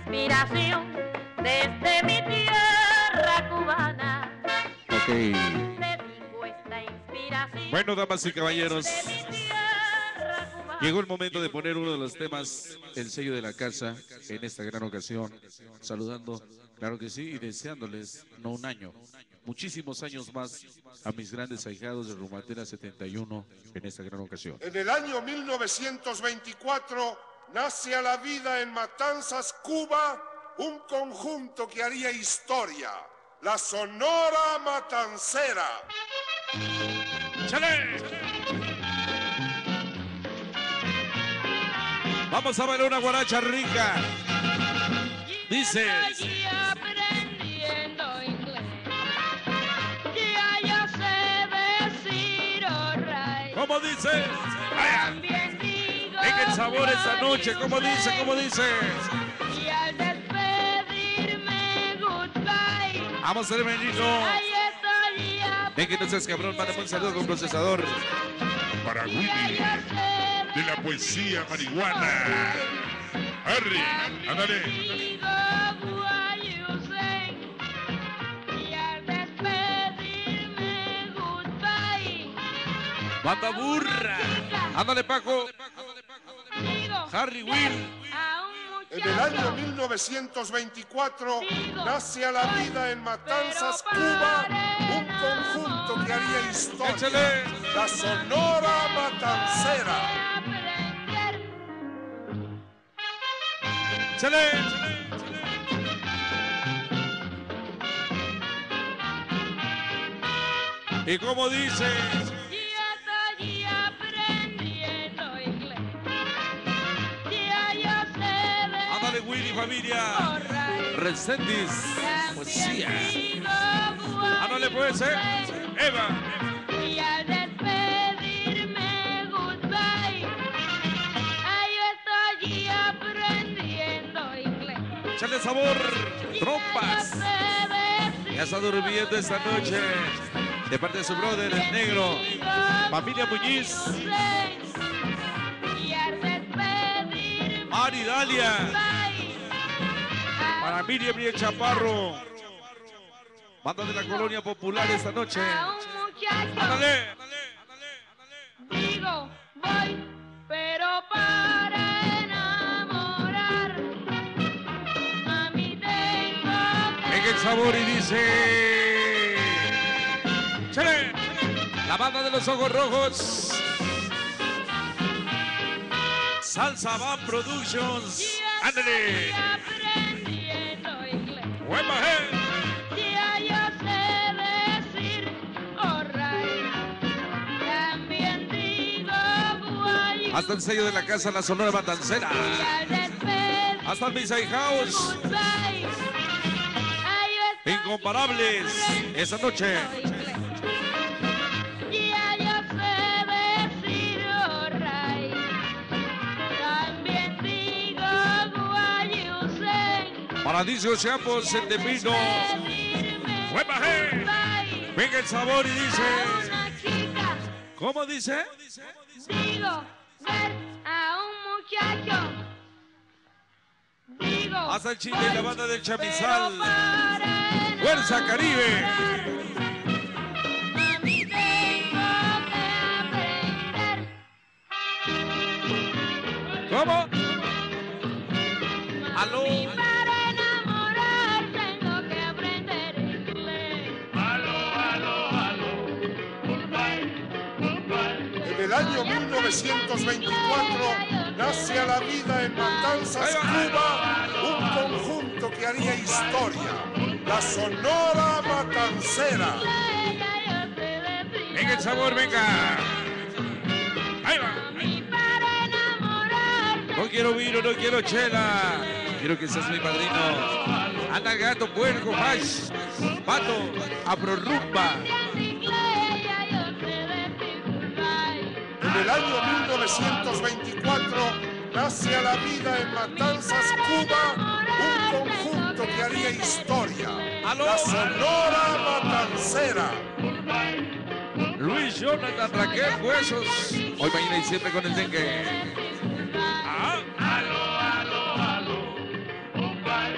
inspiración desde mi tierra cubana. Ok. Dedico esta inspiración. Bueno, damas y caballeros, desde mi tierra cubana. llegó el momento de poner uno de los temas, el sello de la casa, en esta gran ocasión. Saludando, claro que sí, y deseándoles, no un año, muchísimos años más a mis grandes ahijados de Rumatera 71 en esta gran ocasión. En el año 1924 nace a la vida en Matanzas, Cuba, un conjunto que haría historia, la Sonora Matancera. ¡Chale! Vamos a bailar una guaracha rica. Dice. Allí aprendiendo inglés. Ya yo sé decir alright. ¿Cómo dice? Vaya. También digo Venga el sabor esta noche. ¿Cómo dice? ¿Cómo dice? y al despedirme goodbye. Vamos a ver, Benito. Ahí estoy Ven que no seas cabrón. Mándame un saludo con procesador. Para Willy, de la poesía marihuana. Harry, ándale. digo what you say. Y al despedirme goodbye. Banda burra. Ándale, Paco. Digo Harry Will. a un En el año muchacho 1924 nace a la vida en Matanzas, Cuba, un conjunto que haría historia, Échale. la Sonora Matancera. aprender. ¡Chale! ¿Y cómo dice? Ya estoy aprendiendo inglés. Ya yo sé de Ándale, Willy, familia. correr. Resendiz. Poesía. También digo what Ándale, pues, you say. Eva. Y al despedirme goodbye. Ahí estoy aprendiendo inglés. Échale sabor. Trompas. Ya sé decir Ya está durmiendo esta noche. De parte de su brother, el negro. Familia Muñiz. y al despedirme Mari Dalia. goodbye. Para Miriam y el Chaparro. Banda de la Colonia Popular esta noche. A un muchacho Ándale. digo voy, pero para enamorar a mí tengo Venga el sabor y dice. ¡Chale! La banda de los ojos rojos. Salsa Van Productions. Ándale. aprendiendo inglés. Buen bajé. Ya yo sé decir alright. También digo what you Hasta el sello de la casa, la Sonora Matancera. y al despedirme Hasta el Misa House. goodbye. Ahí estoy Incomparables. Esa noche. Ya yo sé decir alright. También digo what you say. Paradisio Chiapas, el de Pino. Despedirme Buen bajé. goodbye. Venga el sabor y A dice. una chica ¿Cómo dice? digo ver a un muchacho. Digo Hasta el chile de la banda del pero Chamizal. para Fuerza Caribe. enamorar, a mí tengo que aprender. ¿Cómo? Aló. Y para enamorar tengo que aprender inglés. En el año 1924 nace a la vida en Matanzas, Cuba, un conjunto que haría historia, la Sonora Matancera. Venga el sabor, venga. Ahí va. Y para enamorar No quiero vino, no quiero chela. Quiero que seas mi padrino. Anda gato, puerco, hash, pato, afrorumba. En el año 1924 nace a la vida en Matanzas, Cuba, un conjunto que haría historia, la Sonora Matancera. Luis Jonathan, Raquel, Huesos. Hoy, mañana y siempre con el dengue. Ah.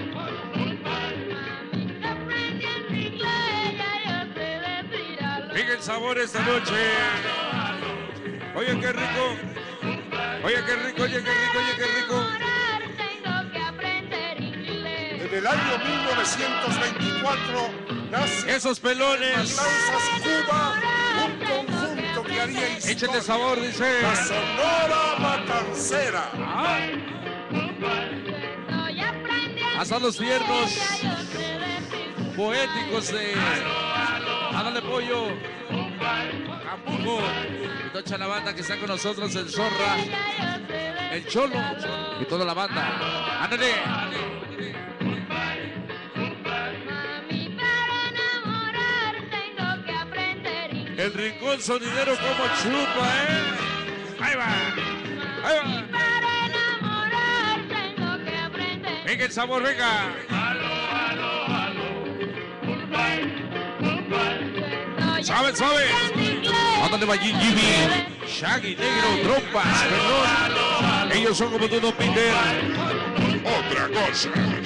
el sabor esta noche. Oye, qué rico. Oye, qué rico, oye, qué rico, oye, qué rico. Tengo que aprender inglés. En el año 1924 nace Esos pelones. Matanzas Cuba, un conjunto que haría Échate historia. sabor, dice. La Sonora Matancera. Estoy aprendiendo Hasta los tiernos inglés, ya yo sé decir poéticos de Ándale Pollo, Cambujo, y toda la banda que está con nosotros, el Zorra, el Cholo y toda la banda. Ándale. mami, para enamorar tengo que aprender inglés. El rincón sonidero como chupa, Ahí va. Ahí va. Para enamorar tengo que aprender. Venga el sabor, venga. Sabe, sabe. Ándale, Valle Jimmy, Shaggy, Negro, Trompas, perdón. Ellos son como tú, Don Peter. Otra cosa.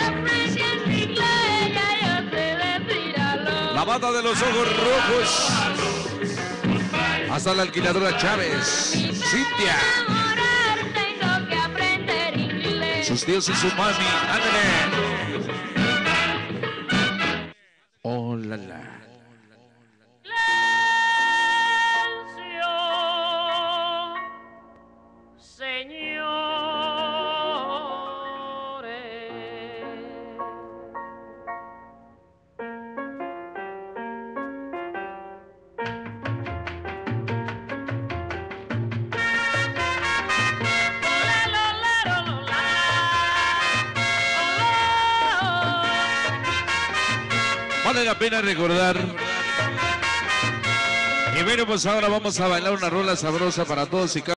La banda de los ojos rojos. Hasta la alquiladora Chávez, Cintia, Tengo que aprender inglés. sus tíos y su mami. Ándale. Oh, la, la. Vale la pena recordar. Y bueno, pues ahora vamos a bailar una rola sabrosa para todos y cada